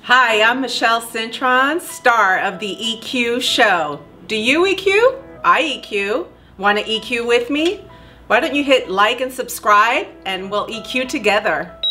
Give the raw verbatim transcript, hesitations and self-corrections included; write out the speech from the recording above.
Hi, I'm Michelle Cintron, star of the E Q show. Do you E Q? I E Q. Want to E Q with me? Why don't you hit like and subscribe and we'll E Q together.